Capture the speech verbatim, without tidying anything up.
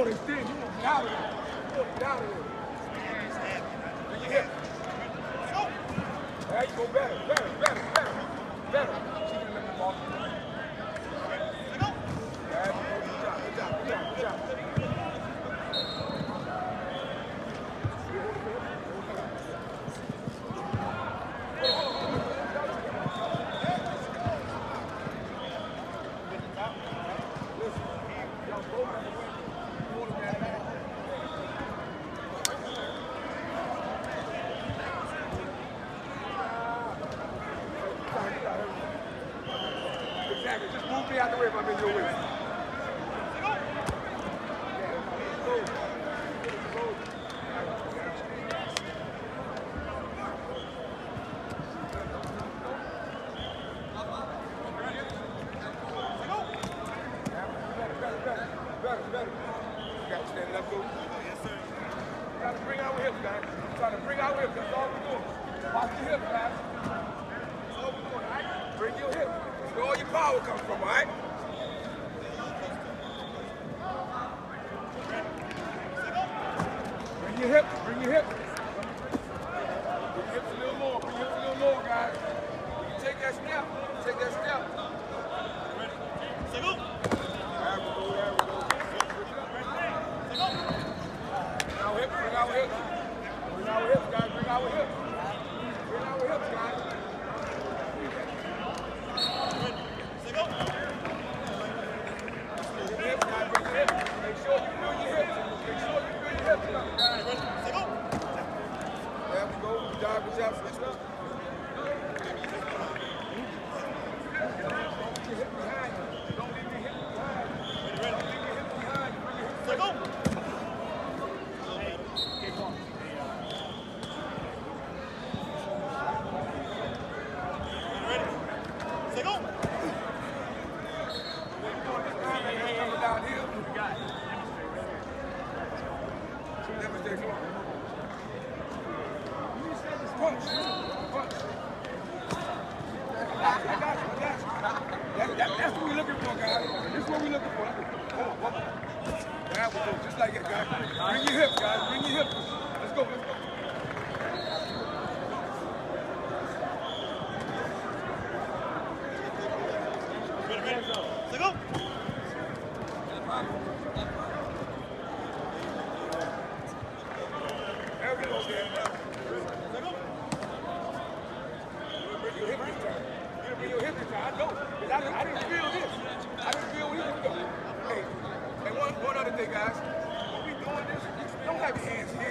want to extend. You want to get out of there. You want to get out of there. Bring your hip. There you go. Better, better, better, better, better. She can let me walk. There you go. Good job, good job, good job, good job. Just move me out the way if I'm in your way. Better, better. You got to stand up, go. Yes, sir. You got to bring our hips, guys. Try to bring our hips. That's all we're doing. Watch your hips, guys. That's all we're doing, all right? Bring your hips. That's where all your power comes from, all right? Bring your hips. Bring your hips. Bring your hips a little more. Bring your hips a little more, guys. You take that step. Take that step. Ready? There we go. There we go. Bring our hips, bring our hips. Bring our hips, guys, bring our hips. Bring our hips, guys. Bring your hips, guys, bring your hips. Make sure you feel your hips. Make sure you feel your hips, guys. There we go. Good job, good job. Switch up. Don't leave your hip behind you. Don't leave your hip behind you. Don't leave your hip behind you. Bring your hips back. Punch. Punch. I got you. I got you. That, that, that's what we're looking for, guys. This is what we're looking for. Oh, oh. There we go. Just like it, guys. Bring your hips, guys. Bring your hips. Let's go. Let's go. Ready, ready. Let's go. There we go, man. Your hip this time. You bring your hip this time. I know. Because I, I didn't feel this. I didn't feel either. Hey, and one, one other thing, guys. When we doing this, don't have your hands here.